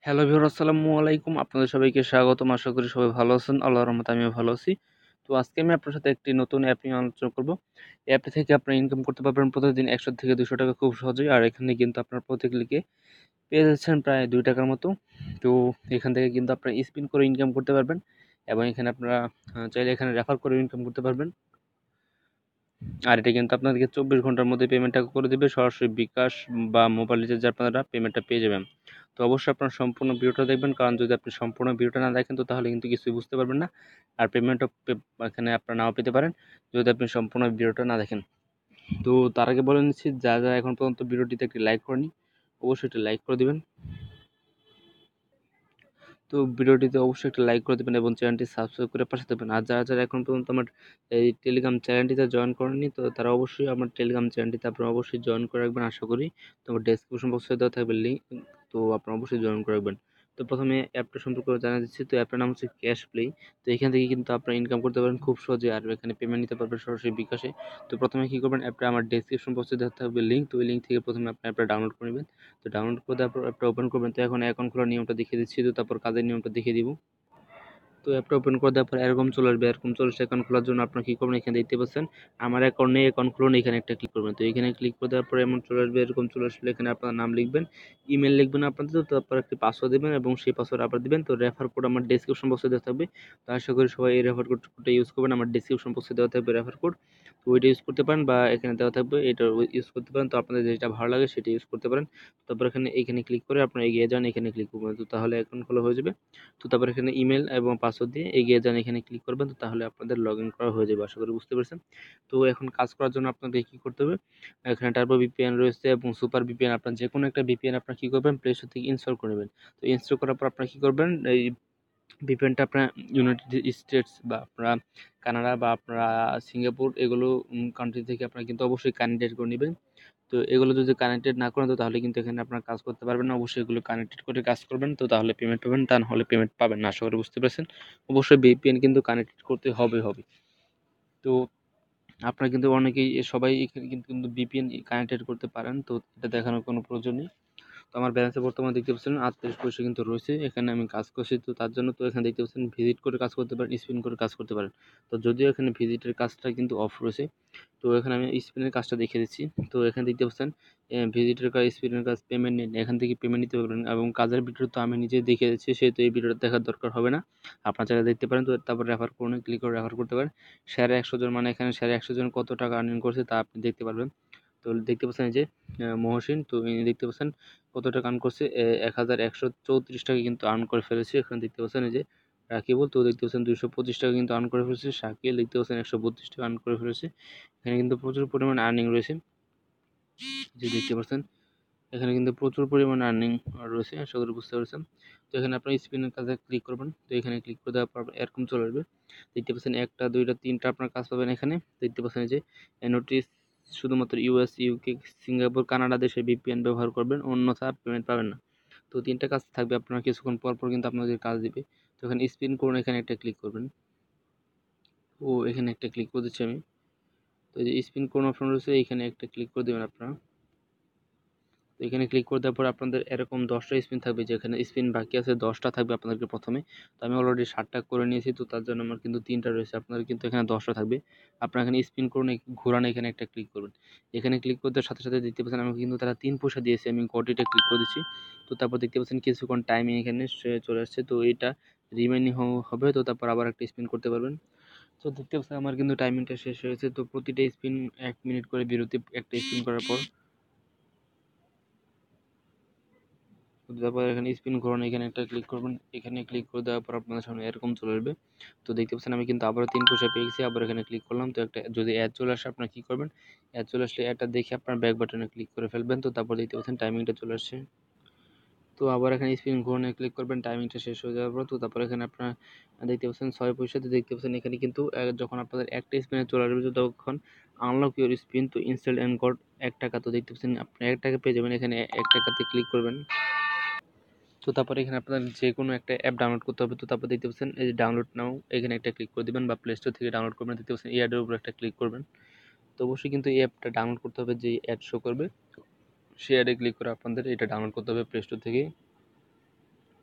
Hello viewer আসসালামু আলাইকুম। আপনাদের সবাইকে স্বাগতম। আশা করি সবাই ভালো আছেন। আল্লাহর রহমতে আমিও ভালো আছি। তো আজকে আমি আপনার সাথে একটি নতুন অ্যাপ নিয়ে আলোচনা করব। এই অ্যাপটি থেকে আপনি ইনকাম করতে পারবেন প্রতিদিন ১০০ থেকে ২০০ টাকা খুব সহজেই। আর এখানে কিন্তু আপনার প্রতি ক্লিকে পেয়ে যাচ্ছেন প্রায় ২ টাকার মতো। তো এখান থেকে কিন্তু আপনারা স্পিন করে ইনকাম করতে পারবেন এবং এখানে আপনারা চাইলে এখানে রেফার করে ইনকাম করতে পারবেন। আর এটা কিন্তু আপনাদেরকে ২৪ ঘন্টার মধ্যে পেমেন্টটা করে দেবে। সরাসরি বিকাশ বা মোবাইল রিচার্জে আপনারা পেমেন্টটা পেয়ে যাবেন। তো অবশ্যই আপনারা সম্পূর্ণ ভিডিওটা দেখবেন, কারণ যদি আপনি সম্পূর্ণ ভিডিওটা না দেখেন তো তাহলে কিন্তু কিছুই বুঝতে পারবেন না। আর পেমেন্টও এখানে আপনারা নাও পেতে পারেন যদি আপনি সম্পূর্ণ ভিডিওটা না দেখেন। তো তার আগে বলে নিচ্ছি, যারা এখন পর্যন্ত ভিডিওটিতে একটি লাইক করেনি অবশ্যই একটি লাইক করে দিবেন। তো ভিডিওটিতে অবশ্যই একটা লাইক করে দেবেন এবং চ্যানেলটি সাবস্ক্রাইব করে পাশে থাকবেন। আর যারা এখন পর্যন্ত আমার এই টেলিগ্রাম চ্যানেলটিতে জয়েন করেননি তো তারা অবশ্যই আমার টেলিগ্রাম চ্যানেলটিতে আপনারা অবশ্যই জয়েন করে রাখবেন। আশা করি তোমার ডেসক্রিপশন বক্সে দেওয়া থাকবে লিঙ্ক, তো আপনারা অবশ্যই জয়েন করে রাখবেন। তো প্রথমে অ্যাপটা সম্পর্কে জানা দিচ্ছি। তো অ্যাপটার নাম হচ্ছে ক্যাশ প্লে। তো এখান থেকে কিন্তু আপনারা ইনকাম করতে পারেন খুব সহজে, আর এখানে পেমেন্ট নিতে পারবেন সরাসরি বিকাশে। তো প্রথমে কী করবেন, অ্যাপটা আমার ডেসক্রিপশন বক্সে দেওয়া থাকবে লিঙ্ক, তো ওই লিঙ্ক থেকে প্রথমে আপনি অ্যাপটা ডাউনলোড করে নেবেন। তো ডাউনলোড করে তারপর অ্যাপটা ওপেন করবেন। তো এখন অ্যাকাউন্ট খোলার নিয়মটা দেখিয়ে দিচ্ছি, তো তারপর কাজের নিয়মটা দেখিয়ে দিব। তো অ্যাপটা ওপেন করে দেওয়ার পর এরকম চলে আসবে। এরকম চলে আসলে অ্যাকাউন্ট খোলার জন্য আপনারা কী করবেন, এখানে দেখতে পাচ্ছেন আমার অ্যাকাউন্ট নেই, অ্যাকাউন্ট খুলুন, এখানে একটা ক্লিক করবেন। তো এখানে ক্লিক করে দেওয়ার পরে এমন চলে আসবে, এরকম চলে আসলে এখানে আপনার নাম লিখবেন, ইমেল লিখবেন আপনাদের, তো তারপর একটি পাসওয়ার্ড দেবেন এবং সেই পাসওয়ার্ড আবার দিবেন। তো রেফার কোড আমার ডেসক্রিপশন বক্সে দেওয়া থাকবে। তো আশা করি সবাই এই রেফার কোডটা ইউজ করবেন। আমার ডেসক্রিপশন বক্সে দেওয়া থাকবে রেফার কোড, তো ওইটা ইউজ করতে পারেন বা এখানে দেওয়া থাকবে এটা ইউজ করতে পারেন। তো আপনাদের যেটা ভালো লাগে সেটা ইউজ করতে পারেন। তারপর এখানে ক্লিক করে আপনারা এগিয়ে যান, এখানে ক্লিক করবেন, তো তাহলে অ্যাকাউন্ট খোলা হয়ে যাবে। তো তারপর এখানে ইমেল এবং পাসওয়ার্ড দিয়ে এগিয়ে যান, এখানে ক্লিক করবেন, তো তাহলে আপনাদের লগ ইন করা হয়ে যাবে। আশা করি বুঝতে পেরেছেন। তো এখন কাজ করার জন্য আপনাদের কী করতে হবে, এখানে টার্বো ভিপিএন রয়েছে এবং সুপার ভিপিএন, আপনার যে কোনো একটা ভিপিএন আপনার কী করবেন, প্লে স্টোর থেকে ইনস্টল করে নেবেন। তো ইনস্টল করার পর আপনারা কী করবেন, এই ভিপিএনটা আপনার ইউনাইটেড স্টেটস বা আপনারা কানাডা বা আপনারা সিঙ্গাপুর এগুলো কান্ট্রি থেকে আপনারা কিন্তু অবশ্যই কানেক্টেড করে নেবেন। তো এগুলো যদি কানেক্টেড না করেন তো তাহলে কিন্তু এখানে আপনারা কাজ করতে পারবেন না। অবশ্যই এগুলো কানেক্টেড করে কাজ করবেন, তো তাহলে পেমেন্ট পাবেন, তা নাহলে পেমেন্ট পাবেন না। আশা করি বুঝতে পেরেছেন। অবশ্যই ভিপিএন কিন্তু কানেক্টেড করতে হবে। তো আপনারা কিন্তু অনেকেই সবাই এখানে কিন্তু ভিপিএন কানেক্টেড করতে পারেন, তো এটা দেখানোর কোনো প্রয়োজন নেই। তো আমার ব্যালেন্সে বর্তমানে দেখতে পাচ্ছেন 38 পয়সা কিন্তু রয়েছে। এখানে আমি কাজ করছি, তো তার জন্য তো এখানে দেখতে পাচ্ছেন ভিজিট করে কাজ করতে পারেন, স্পিন করে কাজ করতে পারেন। তো যদিও এখানে ভিজিটের কাজটা কিন্তু অফ রয়েছে, তো এখানে আমি স্পিনের কাজটা দেখিয়ে দিচ্ছি। তো এখানে দেখতে পাচ্ছেন ভিজিটের কাজ, স্পিনের কাজ, পেমেন্ট নিন, এখান থেকে পেমেন্ট নিতে পারবেন এবং কাজের ভিডিও তো আমি নিজে দেখিয়ে দিচ্ছি, সেহেতু এই ভিডিওটা দেখার দরকার হবে না। আপনার চাইলে দেখতে পারেন। তো তারপর রেফার করুন, ক্লিক করে রেফার করতে পারেন। শেয়ারে 100 জন, মানে এখানে শেয়ারে 100 জন কত টাকা আর্নিং করছে তা আপনি দেখতে পারবেন। তো দেখতে পাচ্ছেন এই যে মহসিন, তো ইনি দেখতে পাচ্ছেন কত টাকা আর্ন করছে, 1134 টাকা কিন্তু আর্ন করে ফেলেছে। এখানে দেখতে পাচ্ছেন এই যে রাকিবুল, তো দেখতে পাচ্ছেন 225 টাকা কিন্তু আর্ন করে ফেলেছে। শাকিল দেখতে পাচ্ছেন 132 টাকা আর্ন করে ফেলেছে। এখানে কিন্তু প্রচুর পরিমাণে আর্নিং রয়েছে, যে দেখতে পাচ্ছেন এখানে কিন্তু প্রচুর পরিমাণে আর্নিং রয়েছে। আশা করি বুঝতে পেরেছেন। তো এখানে আপনার স্পিনের কাজে ক্লিক করবেন। তো এখানে ক্লিক করে দেওয়ার পর এরকম চলে আসবে। দেখতে পাচ্ছেন 1টা 2টা 3টা আপনার কাজ পাবেন এখানে। দেখতে পাচ্ছেন যে নোটিস শুধুমাত্র ইউএস, ইউকে, সিঙ্গাপুর, কানাডা দেশে ভিপিএন ব্যবহার করবেন, অন্যথা পেমেন্ট পাবেন না। তো 3টা কাজ থাকবে, আপনার কিছুক্ষণ পর কিন্তু আপনাদের কাজ দিবে। তো এখানে স্পিন করুন, এখানে একটা ক্লিক করবেন। ও এখানে একটা ক্লিক করে দিচ্ছি আমি। তো এই যে স্পিন কোন অপশন রয়েছে, এখানে একটা ক্লিক করে দেবেন আপনারা। তো এখানে ক্লিক করে দেওয়ার পর আপনাদের এরকম 10টা স্পিন থাকবে, যেখানে স্পিন বাকি আছে 10টা থাকবে আপনাদেরকে প্রথমে। তো আমি অলরেডি 7টা করে নিয়েছি, তো তার জন্য আমার কিন্তু 3টা রয়েছে, আপনাদের কিন্তু এখানে 10টা থাকবে। আপনারা এখানে স্পিন করুন, ঘোরান, এখানে একটা ক্লিক করবেন। এখানে ক্লিক করতে সাথে সাথে দেখতে পাচ্ছেন আমাকে কিন্তু তারা 3 পয়সা দিয়েছে, আমি গটিটা ক্লিক করে দিচ্ছি। তো তারপর দেখতে পাচ্ছেন কিছুক্ষণ টাইমিং এখানে চলে আসছে, তো এটা রিমাইনিং হবে, তো তারপর আবার একটা স্পিন করতে পারবেন। তো দেখতে পাচ্ছেন আমার কিন্তু টাইমিংটা শেষ হয়েছে। তো প্রতিটা স্পিন 1 মিনিট করে বিরতি, একটা স্পিন করার পর। তারপর এখানে স্পিন ঘোরানো, এখানে একটা ক্লিক করবেন। এখানে ক্লিক করে দেওয়ার পর আপনাদের সামনে এরকম চলে আসবে। তো দেখতে পাচ্ছেন আমি কিন্তু আবারও 3 পয়সা পেয়ে গেছি। আবার এখানে ক্লিক করলাম, তো একটা যদি অ্যাড চলে আসে আপনারা কী করবেন, অ্যাড চলে আসলে অ্যাডটা দেখে আপনার ব্যাক বাটনে ক্লিক করে ফেলবেন। তো তারপর দেখতে পাচ্ছেন টাইমিংটা চলে আসছে। তো আবার এখানে স্পিন ঘোরানো ক্লিক করবেন, টাইমিংটা শেষ হয়ে যাওয়ার পর। তো তারপর এখানে আপনারা দেখতে পাচ্ছেন 6 পয়সাতে দেখতে পাচ্ছেন এখানে কিন্তু যখন আপনাদের একটা স্পিনে চলে আসবে তো তখন আনলক ইউর স্পিন, তো ইনস্টল অ্যান্ড গট 1 টাকা। তো দেখতে পাচ্ছেন আপনি 1 টাকা পেয়ে যাবেন, এখানে 1 টাকাতে ক্লিক করবেন। তো তারপরে এখানে আপনার যে কোনো একটা অ্যাপ ডাউনলোড করতে হবে। তো তারপর দেখতে পাচ্ছেন এই যে ডাউনলোড নাও, এখানে একটা ক্লিক করে দেবেন বা প্লে স্টোর থেকে ডাউনলোড করবেন। দেখতে পাচ্ছেন এই অ্যাডের উপর একটা ক্লিক করবেন। তো অবশ্যই কিন্তু এই অ্যাপটা ডাউনলোড করতে হবে, যে অ্যাড শো করবে সেই অ্যাডে ক্লিক করে আপনাদের এটা ডাউনলোড করতে হবে প্লে স্টোর থেকে।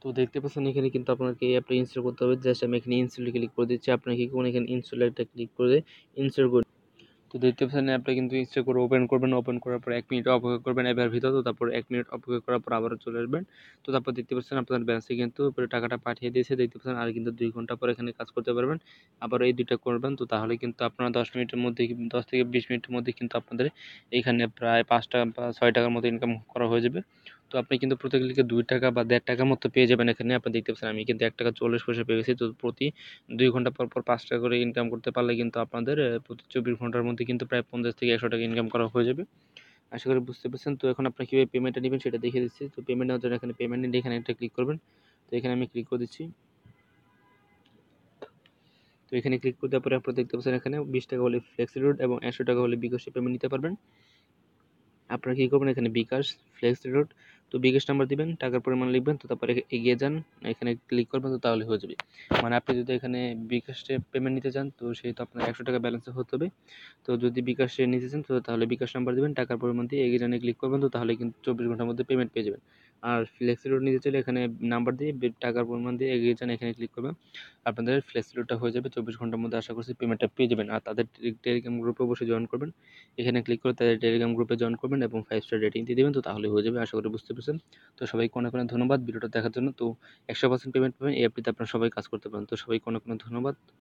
তো দেখতে পাচ্ছেন এখানে কিন্তু আপনাকে এই অ্যাপটা ইনস্টল করতে হবে। জাস্ট আমি এখানে ইনস্টলে ক্লিক করে দিচ্ছি। আপনারা কি করবেন, এখানে ইনস্টলে একটা ক্লিক করে ইনস্টল করে, তো দেখতে পাচ্ছেন অ্যাপটা কিন্তু ইনস্টল করে ওপেন করবেন। ওপেন করার পর 1 মিনিট অপেক্ষা করবেন অ্যাপের ভিতর। তো তারপর 1 মিনিট অপেক্ষা করার পর আবারও চলে আসবেন। তো তারপর দেখতে পাচ্ছেন আপনার ব্যালেন্সে কিন্তু উপরে টাকাটা পাঠিয়ে দিয়েছে। দেখতে পাচ্ছেন আর কিন্তু 2 ঘন্টা পর এখানে কাজ করতে পারবেন। আবার এই 2টা করবেন। তো তাহলে কিন্তু আপনারা 10 মিনিটের মধ্যে 10 থেকে 20 মিনিটের মধ্যে কিন্তু আপনাদের এখানে প্রায় 5 টাকা বা 6 টাকার মতো ইনকাম করা হয়ে যাবে। তো আপনি কিন্তু প্রতি ক্লিকে 2 টাকা বা 1.5 টাকার মতো পেয়ে যাবেন এখানে। আপনি দেখতে পাচ্ছেন আমি কিন্তু 1 টাকা 40 পয়সা পেয়ে গেছি। তো প্রতি 2 ঘন্টা পর পর 5 টাকা করে ইনকাম করতে পারলে কিন্তু আপনাদের প্রতি 24 ঘন্টার মধ্যে কিন্তু প্রায় 50 থেকে 100 টাকা ইনকাম করা হয়ে যাবে। আশা করি বুঝতে পেরেছেন। তো এখন আপনারা কীভাবে পেমেন্টটা নেবেন সেটা দেখিয়ে দিচ্ছি। তো পেমেন্ট নেওয়ার জন্য এখানে পেমেন্ট নিলে এখানে একটা ক্লিক করবেন। তো এখানে আমি ক্লিক করে দিচ্ছি। তো এখানে ক্লিক করে দেওয়ার পরে আপনারা দেখতে পাচ্ছেন এখানে 20 টাকা হলে ফ্লেক্সি রুট এবং 100 টাকা হলে বিকাশে পেমেন্ট নিতে পারবেন। আপনারা কী করবেন, এখানে বিকাশ ফ্লেক্সি রুট, তো বিকাশ নাম্বার দিবেন, টাকার পরিমাণ লিখবেন, তো তারপরে এগিয়ে যান, এখানে ক্লিক করবেন, তো তাহলে হয়ে যাবে। মানে আপনি যদি এখানে বিকাশে পেমেন্ট নিতে চান তো সেহেতু আপনার 100 টাকা ব্যালেন্সে হতে হবে। তো যদি বিকাশে নিতে চান তো তাহলে বিকাশ নাম্বার দিবেন, টাকার পরিমাণ দিয়ে এগিয়ে জানে ক্লিক করবেন, তো তাহলে কিন্তু 24 ঘন্টার মধ্যে পেমেন্ট পেয়ে যাবেন। আর ফ্লেক্সি রুট নিতে চাইলে এখানে নাম্বার দিয়ে টাকার পরিমাণ দিয়ে এগিয়ে যান, এখানে ক্লিক করবেন, আপনাদের ফ্লেক্সি রুটটা হয়ে যাবে 24 ঘন্টার মধ্যে। আশা করছি পেমেন্টটা পেয়ে যাবেন। আর তাদের টেলিগ্রাম গ্রুপে অবশ্যই জয়েন করবেন। এখানে ক্লিক করে তাদের টেলিগ্রাম গ্রুপে জয়েন করবেন এবং 5 স্টার রেটিং দিয়ে দেবেন, তো তাহলে হয়ে যাবে। আশা করি বুঝতে পেরেছেন। তো সবাইকে অনেক অনেক ধন্যবাদ ভিডিওটা দেখার জন্য। তো 100% পেমেন্ট পাবেন এই অ্যাপটিতে, আপনারা সবাই কাজ করতে পারেন। তো সবাইকে অনেক অনেক ধন্যবাদ।